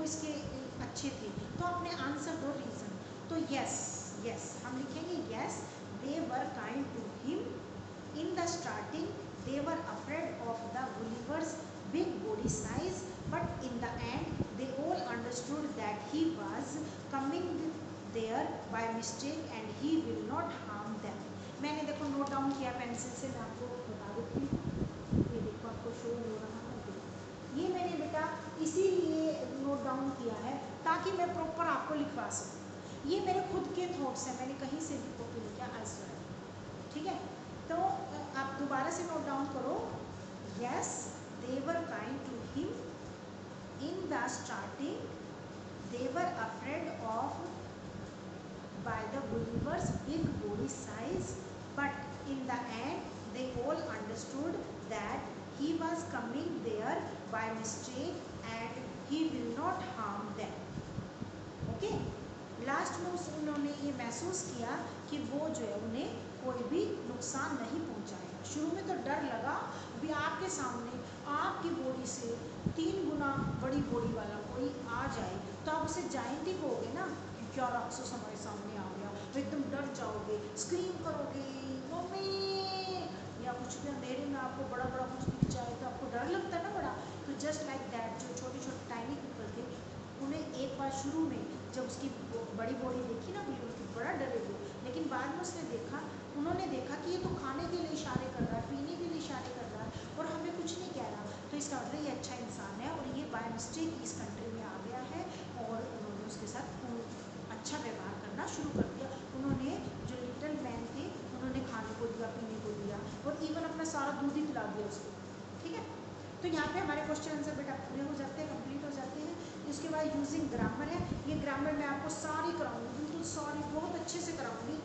इसके अच्छे थे, तो आपने आंसर दो रीज़न। तो यस हम लिखेंगे yes they were kind to him in the starting, they were afraid of the Gulliver's big body size, but in the end they all understood that he was coming there by mistake and he will not harm them. मैंने देखो note down किया pencil से, मैं आपको बता देती हूँ, ये देखो आपको शो हो रहा है, ये मैंने बेटा इसीलिए नोट डाउन किया है ताकि मैं प्रॉपर आपको लिखवा सकूँ। ये मेरे खुद के थॉट्स हैं, मैंने कहीं से भी कॉपी नहीं किया आज तक, ठीक है। तो आप दोबारा से नोट डाउन करो, yes they were kind to him in the starting, they were afraid of by the Gulliver's big body size, but in the end they all understood that he was coming there by mistake and he will not harm them. Okay, last में उन्होंने ये महसूस किया कि वो जो है उन्हें कोई भी नुकसान नहीं पहुंचाएगा। शुरू में तो डर लगा, अभी आपके सामने आपकी बॉडी से 3 गुना बड़ी बॉडी वाला कोई आ जाए तो आप उसे जायंट ही कहोगे ना, क्या राक्षस हमारे सामने आ गया, तो एकदम डर जाओगे, स्क्रीम करोगे मम्मी, या कुछ भी अंधेरे में आपको बड़ा बड़ा कुछ दिख जाए तो आपको डर लगता है ना बड़ा। तो जस्ट लाइक दैट जो छोटे छोटे टाइनी पीपल थे, उन्हें एक बार शुरू में जब उसकी बड़ी बॉडी देखी ना बिल्कुल की, बड़ा डरे वो, लेकिन बाद में उसने देखा, उन्होंने देखा कि ये तो खाने के लिए इशारे कर रहा है, पीने के लिए इशारे कर रहा है और हमें कुछ नहीं कह रहा, तो इसका मतलब ये अच्छा इंसान है और ये बाय मिस्टेक इस कंट्री में आ गया है। और उन्होंने उसके साथ अच्छा व्यवहार करना शुरू कर दिया। उन्होंने जो लिटिल मैन थे उन्होंने खाने को दिया, पीने को दिया और इवन अपना सारा दूध ही पिला दिया उसको, ठीक है। तो यहाँ पे हमारे क्वेश्चन आंसर बेटा पूरे हो जाते हैं, कंप्लीट हो जाते हैं। इसके बाद यूजिंग ग्रामर है, ये ग्रामर मैं आपको सारी कराऊंगी, बिल्कुल सारी, बहुत अच्छे से कराऊंगी,